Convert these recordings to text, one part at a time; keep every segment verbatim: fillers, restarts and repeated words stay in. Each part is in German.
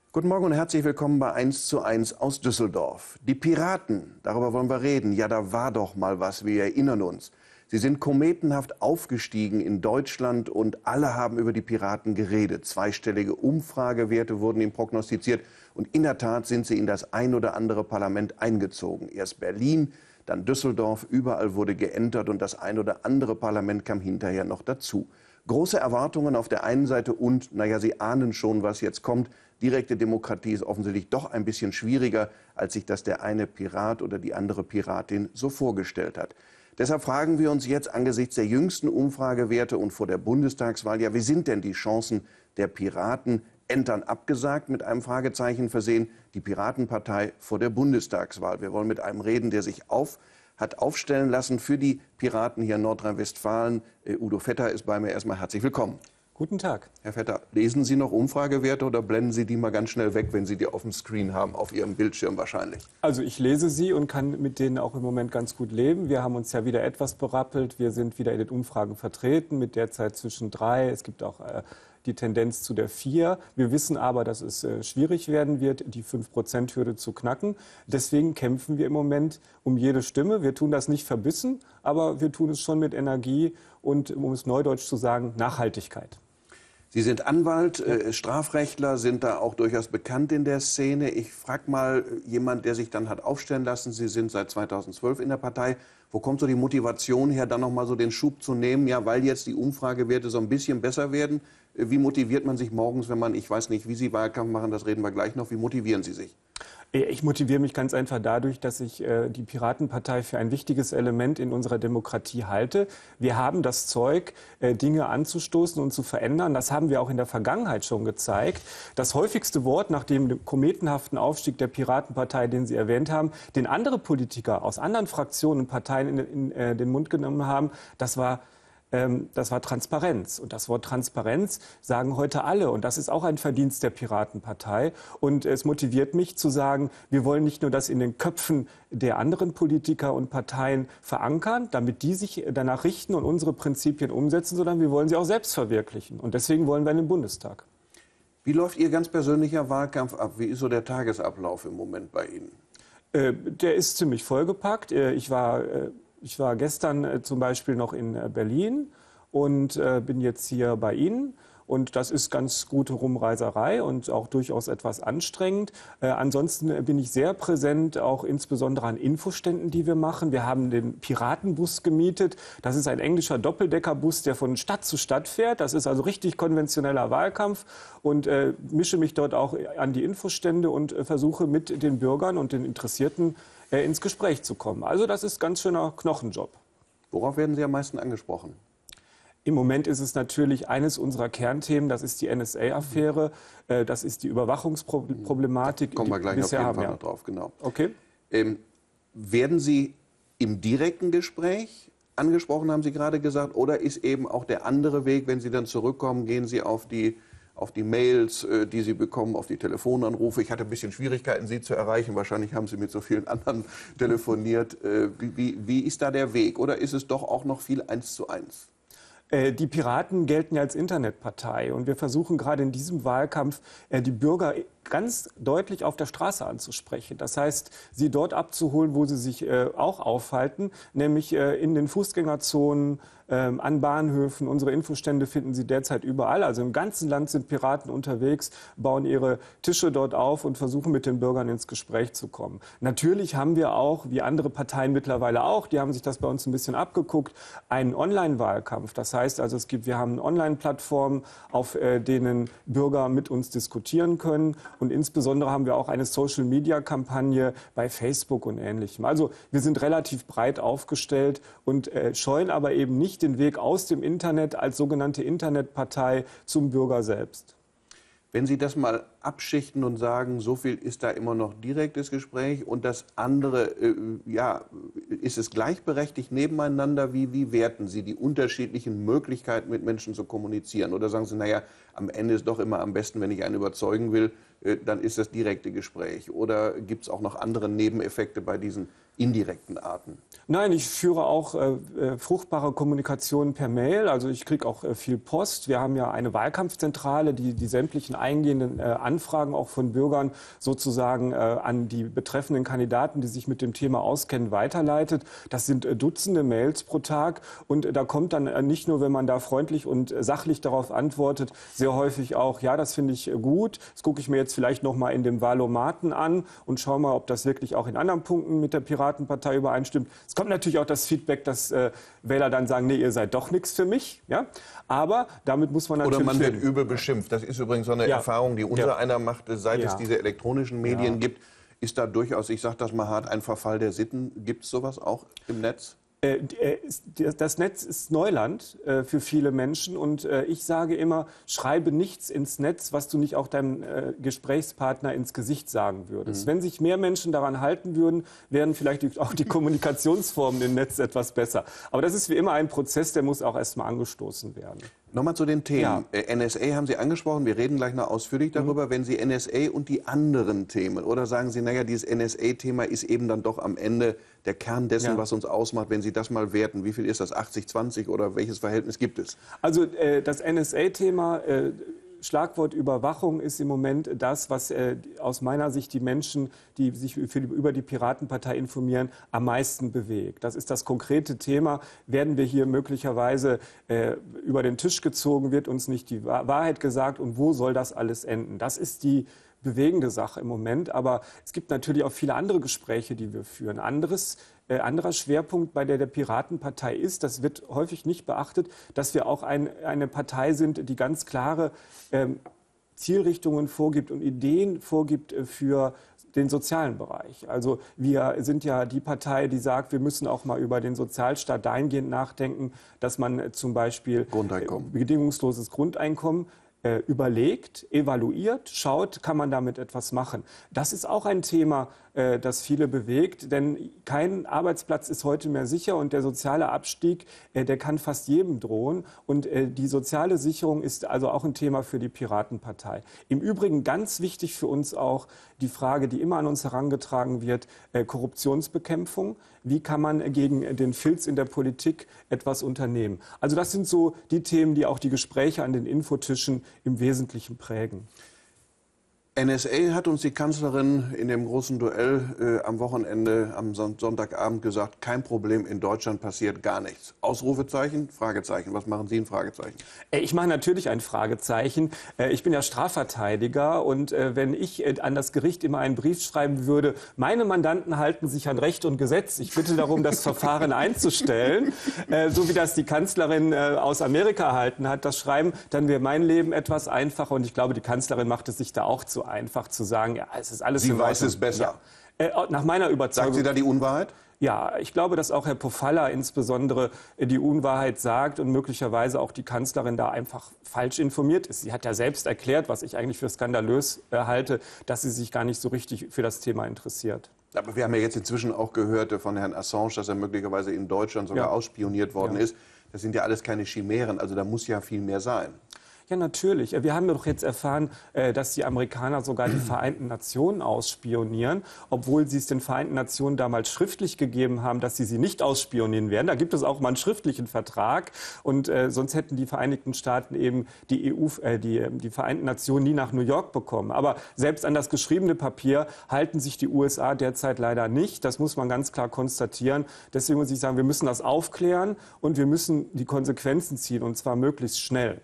Guten Morgen und herzlich willkommen bei eins zu eins aus Düsseldorf. Die Piraten, darüber wollen wir reden. Ja, da war doch mal was, wir erinnern uns. Sie sind kometenhaft aufgestiegen in Deutschland und alle haben über die Piraten geredet. Zweistellige Umfragewerte wurden ihnen prognostiziert und in der Tat sind sie in das ein oder andere Parlament eingezogen. Erst Berlin, dann Düsseldorf, überall wurde geentert und das ein oder andere Parlament kam hinterher noch dazu. Große Erwartungen auf der einen Seite und, naja, Sie ahnen schon, was jetzt kommt. Direkte Demokratie ist offensichtlich doch ein bisschen schwieriger, als sich das der eine Pirat oder die andere Piratin so vorgestellt hat. Deshalb fragen wir uns jetzt angesichts der jüngsten Umfragewerte und vor der Bundestagswahl, ja, wie sind denn die Chancen der Piraten? Entern abgesagt, mit einem Fragezeichen versehen, die Piratenpartei vor der Bundestagswahl. Wir wollen mit einem reden, der sich auf hat aufstellen lassen für die Piraten hier in Nordrhein-Westfalen. Äh, Udo Vetter ist bei mir. Erstmal herzlich willkommen. Guten Tag. Herr Vetter, lesen Sie noch Umfragewerte oder blenden Sie die mal ganz schnell weg, wenn Sie die auf dem Screen haben, auf Ihrem Bildschirm wahrscheinlich? Also ich lese sie und kann mit denen auch im Moment ganz gut leben. Wir haben uns ja wieder etwas berappelt. Wir sind wieder in den Umfragen vertreten, mit derzeit zwischen drei. Es gibt auch äh, die Tendenz zu der vier. Wir wissen aber, dass es äh, schwierig werden wird, die fünf Prozent Hürde zu knacken. Deswegen kämpfen wir im Moment um jede Stimme. Wir tun das nicht verbissen, aber wir tun es schon mit Energie und, um es neudeutsch zu sagen, Nachhaltigkeit. Sie sind Anwalt, äh, Strafrechtler, sind da auch durchaus bekannt in der Szene. Ich frage mal jemand, der sich dann hat aufstellen lassen. Sie sind seit zweitausendzwölf in der Partei. Wo kommt so die Motivation her, dann noch mal so den Schub zu nehmen? Ja, weil jetzt die Umfragewerte so ein bisschen besser werden. Wie motiviert man sich morgens, wenn man, ich weiß nicht, wie Sie Wahlkampf machen, das reden wir gleich noch. Wie motivieren Sie sich? Ich motiviere mich ganz einfach dadurch, dass ich äh, die Piratenpartei für ein wichtiges Element in unserer Demokratie halte. Wir haben das Zeug, äh, Dinge anzustoßen und zu verändern. Das haben wir auch in der Vergangenheit schon gezeigt. Das häufigste Wort nach dem kometenhaften Aufstieg der Piratenpartei, den Sie erwähnt haben, den andere Politiker aus anderen Fraktionen und Parteien in, in äh, den Mund genommen haben, das war Das war Transparenz. Und das Wort Transparenz sagen heute alle. Und das ist auch ein Verdienst der Piratenpartei. Und es motiviert mich zu sagen, wir wollen nicht nur das in den Köpfen der anderen Politiker und Parteien verankern, damit die sich danach richten und unsere Prinzipien umsetzen, sondern wir wollen sie auch selbst verwirklichen. Und deswegen wollen wir in den Bundestag. Wie läuft Ihr ganz persönlicher Wahlkampf ab? Wie ist so der Tagesablauf im Moment bei Ihnen? Äh, der ist ziemlich vollgepackt. Äh, ich war... Äh, Ich war gestern äh, zum Beispiel noch in äh, Berlin und äh, bin jetzt hier bei Ihnen. Und das ist ganz gute Rumreiserei und auch durchaus etwas anstrengend. Äh, ansonsten bin ich sehr präsent, auch insbesondere an Infoständen, die wir machen. Wir haben den Piratenbus gemietet. Das ist ein englischer Doppeldeckerbus, der von Stadt zu Stadt fährt. Das ist also richtig konventioneller Wahlkampf. Und äh, mische mich dort auch an die Infostände und äh, versuche mit den Bürgern und den Interessierten äh, ins Gespräch zu kommen. Also das ist ganz schöner Knochenjob. Worauf werden Sie am meisten angesprochen? Im Moment ist es natürlich eines unserer Kernthemen, das ist die N S A-Affäre, äh, das ist die Überwachungsproblematik. Da kommen wir gleich die auf jeden haben, Fall ja. noch drauf, genau. Okay. Ähm, werden Sie im direkten Gespräch angesprochen, haben Sie gerade gesagt, oder ist eben auch der andere Weg, wenn Sie dann zurückkommen, gehen Sie auf die, auf die Mails, äh, die Sie bekommen, auf die Telefonanrufe? Ich hatte ein bisschen Schwierigkeiten, Sie zu erreichen. Wahrscheinlich haben Sie mit so vielen anderen telefoniert. Äh, wie, wie, wie ist da der Weg? Oder ist es doch auch noch viel eins zu eins? Die Piraten gelten ja als Internetpartei und wir versuchen gerade in diesem Wahlkampf die Bürger ganz deutlich auf der Straße anzusprechen. Das heißt, sie dort abzuholen, wo sie sich auch aufhalten, nämlich in den Fußgängerzonen, an Bahnhöfen. Unsere Infostände finden Sie derzeit überall. Also im ganzen Land sind Piraten unterwegs, bauen ihre Tische dort auf und versuchen mit den Bürgern ins Gespräch zu kommen. Natürlich haben wir auch, wie andere Parteien mittlerweile auch, die haben sich das bei uns ein bisschen abgeguckt, einen Online-Wahlkampf. Das heißt also, es gibt, wir haben Online-Plattformen, auf äh, denen Bürger mit uns diskutieren können. Und insbesondere haben wir auch eine Social-Media-Kampagne bei Facebook und Ähnlichem. Also wir sind relativ breit aufgestellt und äh, scheuen aber eben nicht den Weg aus dem Internet als sogenannte Internetpartei zum Bürger selbst. Wenn Sie das mal abschichten und sagen, so viel ist da immer noch direktes Gespräch und das andere, äh, ja, ist es gleichberechtigt nebeneinander? Wie, wie werten Sie die unterschiedlichen Möglichkeiten, mit Menschen zu kommunizieren? Oder sagen Sie, naja, am Ende ist doch immer am besten, wenn ich einen überzeugen will, äh, dann ist das direkte Gespräch. Oder gibt es auch noch andere Nebeneffekte bei diesen indirekten Arten? Nein, ich führe auch äh, fruchtbare Kommunikation per Mail. Also ich kriege auch äh, viel Post. Wir haben ja eine Wahlkampfzentrale, die die sämtlichen eingehenden äh, Anfragen auch von Bürgern sozusagen äh, an die betreffenden Kandidaten, die sich mit dem Thema auskennen, weiterleitet. Das sind äh, Dutzende Mails pro Tag und äh, da kommt dann äh, nicht nur, wenn man da freundlich und äh, sachlich darauf antwortet, sehr häufig auch, ja, das finde ich äh, gut, das gucke ich mir jetzt vielleicht noch mal in dem Wahlomaten an und schaue mal, ob das wirklich auch in anderen Punkten mit der Piratenpartei übereinstimmt. Es kommt natürlich auch das Feedback, dass äh, Wähler dann sagen, nee, ihr seid doch nichts für mich. Ja? Aber damit muss man natürlich... Oder man wird übel beschimpft. Das ist übrigens so eine ja. Erfahrung, die unser ja. einer machte, seit ja. es diese elektronischen Medien ja. gibt. Ist da durchaus, ich sage das mal hart, ein Verfall der Sitten? Gibt es sowas auch im Netz? Das Netz ist Neuland für viele Menschen und ich sage immer, schreibe nichts ins Netz, was du nicht auch deinem Gesprächspartner ins Gesicht sagen würdest. Mhm. Wenn sich mehr Menschen daran halten würden, wären vielleicht auch die Kommunikationsformen im Netz etwas besser. Aber das ist wie immer ein Prozess, der muss auch erst mal angestoßen werden. Nochmal zu den Themen. Ja. N S A haben Sie angesprochen, wir reden gleich noch ausführlich darüber. Mhm. Wenn Sie N S A und die anderen Themen, oder sagen Sie, naja, dieses N S A-Thema ist eben dann doch am Ende der Kern dessen, ja. was uns ausmacht, wenn Sie das mal werten. Wie viel ist das, achtzig zwanzig oder welches Verhältnis gibt es? Also äh, das N S A-Thema... Äh, Schlagwort Überwachung ist im Moment das, was äh, aus meiner Sicht die Menschen, die sich für, über die Piratenpartei informieren, am meisten bewegt. Das ist das konkrete Thema. Werden wir hier möglicherweise äh, über den Tisch gezogen, wird uns nicht die Wahrheit gesagt und wo soll das alles enden? Das ist die bewegende Sache im Moment. Aber es gibt natürlich auch viele andere Gespräche, die wir führen. Anderes Äh, anderer Schwerpunkt bei der, der Piratenpartei ist, das wird häufig nicht beachtet, dass wir auch ein, eine Partei sind, die ganz klare ähm, Zielrichtungen vorgibt und Ideen vorgibt äh, für den sozialen Bereich. Also wir sind ja die Partei, die sagt, wir müssen auch mal über den Sozialstaat dahingehend nachdenken, dass man äh, zum Beispiel Grundeinkommen. Äh, bedingungsloses Grundeinkommen äh, überlegt, evaluiert, schaut, kann man damit etwas machen. Das ist auch ein Thema, das viele bewegt, denn kein Arbeitsplatz ist heute mehr sicher und der soziale Abstieg, der kann fast jedem drohen und die soziale Sicherung ist also auch ein Thema für die Piratenpartei. Im Übrigen ganz wichtig für uns auch die Frage, die immer an uns herangetragen wird, Korruptionsbekämpfung. Wie kann man gegen den Filz in der Politik etwas unternehmen? Also das sind so die Themen, die auch die Gespräche an den Infotischen im Wesentlichen prägen. N S A hat uns die Kanzlerin in dem großen Duell äh, am Wochenende, am Son Sonntagabend gesagt, kein Problem, in Deutschland passiert gar nichts. Ausrufezeichen, Fragezeichen. Was machen Sie, ein Fragezeichen? Ich mache natürlich ein Fragezeichen. Ich bin ja Strafverteidiger und wenn ich an das Gericht immer einen Brief schreiben würde, meine Mandanten halten sich an Recht und Gesetz, ich bitte darum, das Verfahren einzustellen, so wie das die Kanzlerin aus Amerika erhalten hat, das Schreiben, dann wäre mein Leben etwas einfacher und ich glaube, die Kanzlerin macht es sich da auch zu einfach zu sagen, ja, es ist alles Sie weiß es besser. Ja. Äh, nach meiner Überzeugung. Sagt sie da die Unwahrheit? Ja, ich glaube, dass auch Herr Pofalla insbesondere die Unwahrheit sagt und möglicherweise auch die Kanzlerin da einfach falsch informiert ist. Sie hat ja selbst erklärt, was ich eigentlich für skandalös äh, halte, dass sie sich gar nicht so richtig für das Thema interessiert. Aber wir haben ja jetzt inzwischen auch gehört von Herrn Assange, dass er möglicherweise in Deutschland sogar ja. ausspioniert worden ja. ist. Das sind ja alles keine Chimären, also da muss ja viel mehr sein. Ja, natürlich. Wir haben ja doch jetzt erfahren, dass die Amerikaner sogar die Vereinten Nationen ausspionieren, obwohl sie es den Vereinten Nationen damals schriftlich gegeben haben, dass sie sie nicht ausspionieren werden. Da gibt es auch mal einen schriftlichen Vertrag und äh, sonst hätten die Vereinigten Staaten eben die E U, äh, die, die Vereinten Nationen nie nach New York bekommen. Aber selbst an das geschriebene Papier halten sich die U S A derzeit leider nicht. Das muss man ganz klar konstatieren. Deswegen muss ich sagen, wir müssen das aufklären und wir müssen die Konsequenzen ziehen, und zwar möglichst schnell.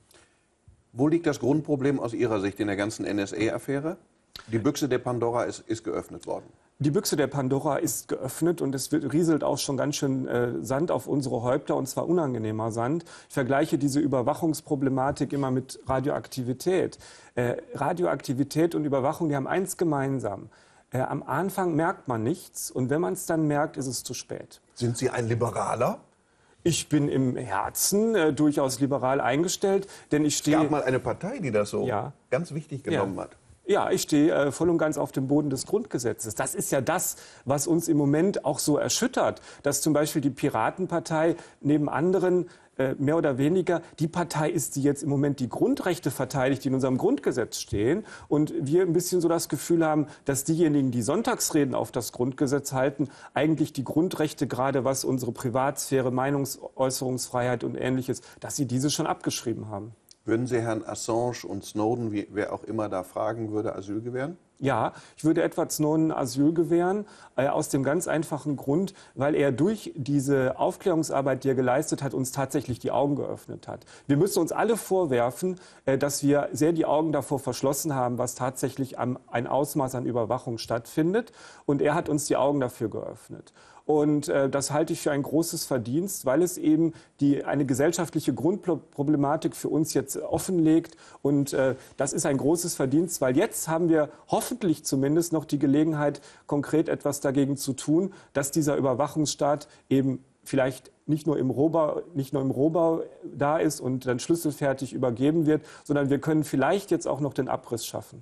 Wo liegt das Grundproblem aus Ihrer Sicht in der ganzen N S A-Affäre? Die Büchse der Pandora ist, ist geöffnet worden. Die Büchse der Pandora ist geöffnet und es wird, rieselt auch schon ganz schön äh, Sand auf unsere Häupter, und zwar unangenehmer Sand. Ich vergleiche diese Überwachungsproblematik immer mit Radioaktivität. Äh, Radioaktivität und Überwachung, die haben eins gemeinsam. Äh, am Anfang merkt man nichts und wenn man es dann merkt, ist es zu spät. Sind Sie ein Liberaler? Ich bin im Herzen äh, durchaus liberal eingestellt, denn ich stehe... Es gab mal eine Partei, die das so ja. ganz wichtig genommen ja. hat. Ja, ich stehe äh, voll und ganz auf dem Boden des Grundgesetzes. Das ist ja das, was uns im Moment auch so erschüttert, dass zum Beispiel die Piratenpartei neben anderen äh, mehr oder weniger die Partei ist, die jetzt im Moment die Grundrechte verteidigt, die in unserem Grundgesetz stehen. Und wir ein bisschen so das Gefühl haben, dass diejenigen, die Sonntagsreden auf das Grundgesetz halten, eigentlich die Grundrechte, gerade was unsere Privatsphäre, Meinungsäußerungsfreiheit und Ähnliches, dass sie diese schon abgeschrieben haben. Würden Sie Herrn Assange und Snowden, wie, wer auch immer da fragen würde, Asyl gewähren? Ja, ich würde Edward Snowden Asyl gewähren, äh, aus dem ganz einfachen Grund, weil er durch diese Aufklärungsarbeit, die er geleistet hat, uns tatsächlich die Augen geöffnet hat. Wir müssen uns alle vorwerfen, äh, dass wir sehr die Augen davor verschlossen haben, was tatsächlich am, ein Ausmaß an Überwachung stattfindet. Und er hat uns die Augen dafür geöffnet. Und äh, das halte ich für ein großes Verdienst, weil es eben die, eine gesellschaftliche Grundproblematik für uns jetzt offenlegt. Und äh, das ist ein großes Verdienst, weil jetzt haben wir hoffentlich zumindest noch die Gelegenheit, konkret etwas dagegen zu tun, dass dieser Überwachungsstaat eben vielleicht nicht nur im Rohbau, nicht nur im Rohbau da ist und dann schlüsselfertig übergeben wird, sondern wir können vielleicht jetzt auch noch den Abriss schaffen.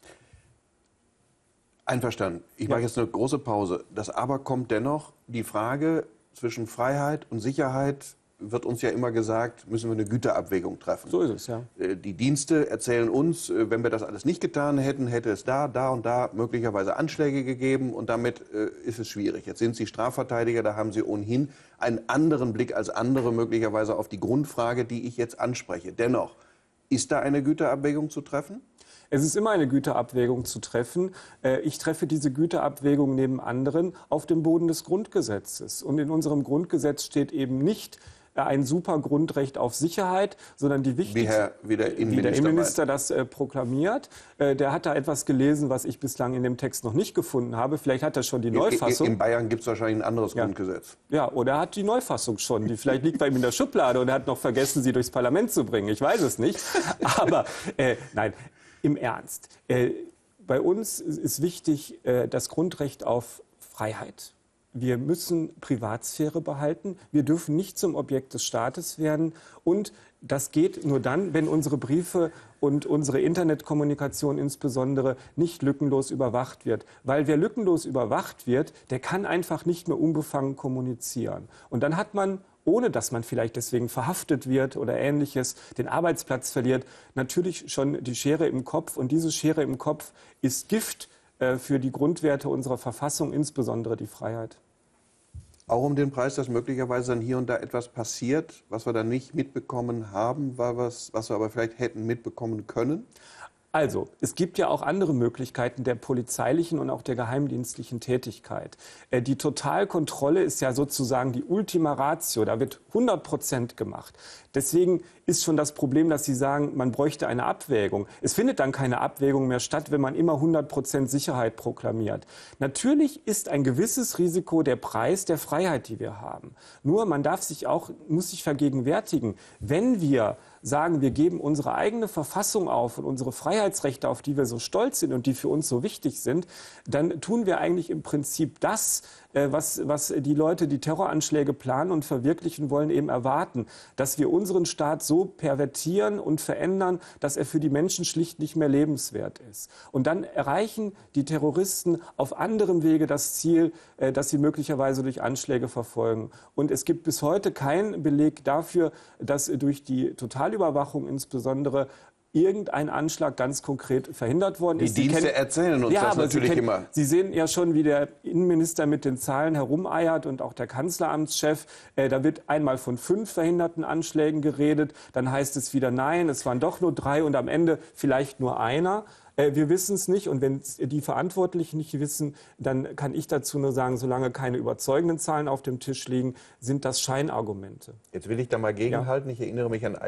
Einverstanden. Ich Ja. mache jetzt eine große Pause. Das Aber kommt dennoch. Die Frage zwischen Freiheit und Sicherheit wird uns ja immer gesagt, müssen wir eine Güterabwägung treffen. So ist es, ja. Äh, Die Dienste erzählen uns, äh, wenn wir das alles nicht getan hätten, hätte es da, da und da möglicherweise Anschläge gegeben und damit äh, ist es schwierig. Jetzt sind Sie Strafverteidiger, da haben Sie ohnehin einen anderen Blick als andere möglicherweise auf die Grundfrage, die ich jetzt anspreche. Dennoch, ist da eine Güterabwägung zu treffen? Es ist immer eine Güterabwägung zu treffen. Äh, Ich treffe diese Güterabwägung neben anderen auf dem Boden des Grundgesetzes. Und in unserem Grundgesetz steht eben nicht äh, ein super Grundrecht auf Sicherheit, sondern die wichtigste, Wie, Herr, wie der Innenminister, wie der Innenminister meint. das äh, proklamiert. Äh, der hat da etwas gelesen, was ich bislang in dem Text noch nicht gefunden habe. Vielleicht hat er schon die Neufassung. In Bayern gibt es wahrscheinlich ein anderes Ja. Grundgesetz. Ja, oder er hat die Neufassung schon. Die vielleicht liegt bei ihm in der Schublade und er hat noch vergessen, sie durchs Parlament zu bringen. Ich weiß es nicht. Aber äh, nein. Im Ernst. Äh, bei uns ist wichtig äh, das Grundrecht auf Freiheit. Wir müssen Privatsphäre behalten. Wir dürfen nicht zum Objekt des Staates werden. Und das geht nur dann, wenn unsere Briefe und unsere Internetkommunikation insbesondere nicht lückenlos überwacht wird. Weil wer lückenlos überwacht wird, der kann einfach nicht mehr unbefangen kommunizieren. Und dann hat man, ohne dass man vielleicht deswegen verhaftet wird oder Ähnliches, den Arbeitsplatz verliert, natürlich schon die Schere im Kopf. Und diese Schere im Kopf ist Gift äh, für die Grundwerte unserer Verfassung, insbesondere die Freiheit. Auch um den Preis, dass möglicherweise dann hier und da etwas passiert, was wir dann nicht mitbekommen haben, war was, was wir aber vielleicht hätten mitbekommen können? Also, es gibt ja auch andere Möglichkeiten der polizeilichen und auch der geheimdienstlichen Tätigkeit. Äh, Die Totalkontrolle ist ja sozusagen die Ultima Ratio. Da wird hundert Prozent gemacht. Deswegen ist schon das Problem, dass Sie sagen, man bräuchte eine Abwägung. Es findet dann keine Abwägung mehr statt, wenn man immer hundert Prozent Sicherheit proklamiert. Natürlich ist ein gewisses Risiko der Preis der Freiheit, die wir haben. Nur man darf sich auch, muss sich vergegenwärtigen, wenn wir sagen, wir geben unsere eigene Verfassung auf und unsere Freiheitsrechte, auf die wir so stolz sind und die für uns so wichtig sind, dann tun wir eigentlich im Prinzip das, äh, was, was die Leute, die Terroranschläge planen und verwirklichen wollen, eben erwarten. Dass wir unseren Staat so pervertieren und verändern, dass er für die Menschen schlicht nicht mehr lebenswert ist. Und dann erreichen die Terroristen auf anderem Wege das Ziel, äh, das sie möglicherweise durch Anschläge verfolgen. Und es gibt bis heute keinen Beleg dafür, dass durch die Totalüberwachung insbesondere irgendein Anschlag ganz konkret verhindert worden ist. Die Dienste erzählen uns ja, das aber natürlich Sie kennen, immer. Sie sehen ja schon, wie der Innenminister mit den Zahlen herumeiert und auch der Kanzleramtschef. Äh, da wird einmal von fünf verhinderten Anschlägen geredet, dann heißt es wieder nein, es waren doch nur drei und am Ende vielleicht nur einer. Äh, wir wissen es nicht und wenn die Verantwortlichen nicht wissen, dann kann ich dazu nur sagen, solange keine überzeugenden Zahlen auf dem Tisch liegen, sind das Scheinargumente. Jetzt will ich da mal gegenhalten. Ich erinnere mich an